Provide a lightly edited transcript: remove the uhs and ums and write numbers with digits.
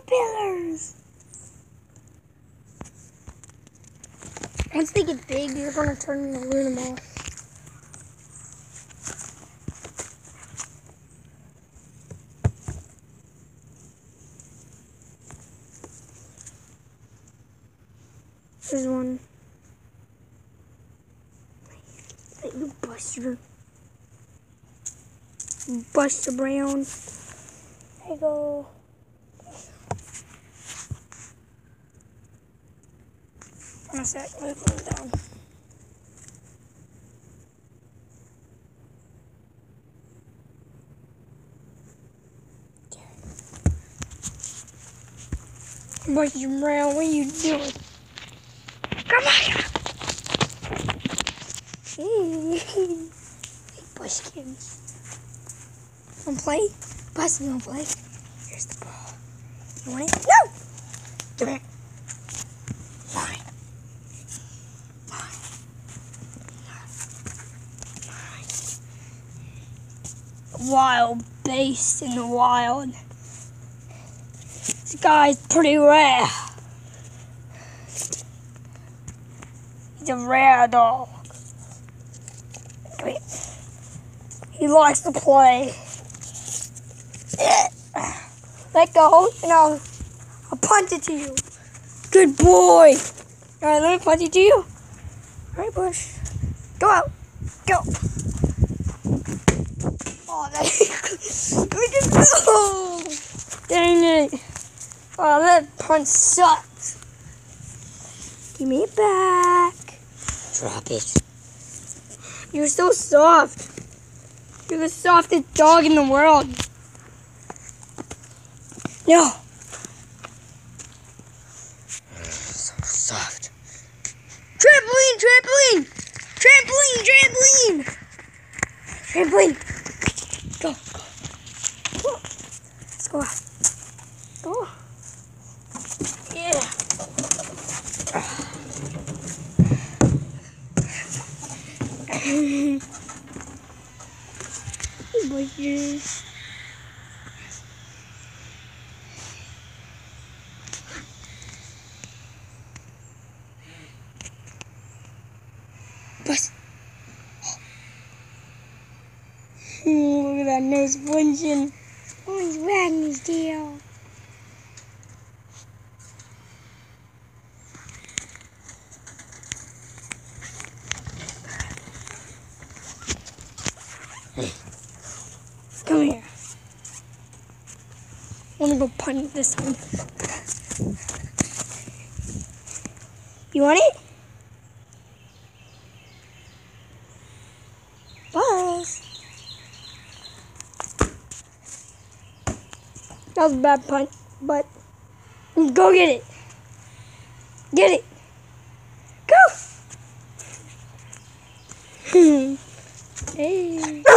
caterpillars. Once they get big, they're gonna turn into Luna moth. There's one. You Buster Brown. There you go. One sec, let me put it down. Buster Brown, what are you doing? Come on! Hey, Buskins. Wanna play? Buster, you wanna play? Here's the ball. You want it? No! Give it. Fine. Wild beast in the wild. This guy's pretty rare. He's a rare dog. He likes to play. Let go, and I'll punch it to you. Good boy. All right, let me punch it to you. All right, Bush. Go out. Go. Oh, there you go. Dang it. Oh, that punch sucks. Give me it back. Drop it. You're so soft. You're the softest dog in the world. No. So soft. Trampoline, trampoline. Trampoline, trampoline. Trampoline. Go, go. Go. Let's go out. Go. Yeah. Boys. Bus. Look at that nose bunching. Oh, he's wagging his tail. Come here. I want to go punch this one. You want it? Buzz. That was a bad punch, but go get it. Get it. Go. Hey.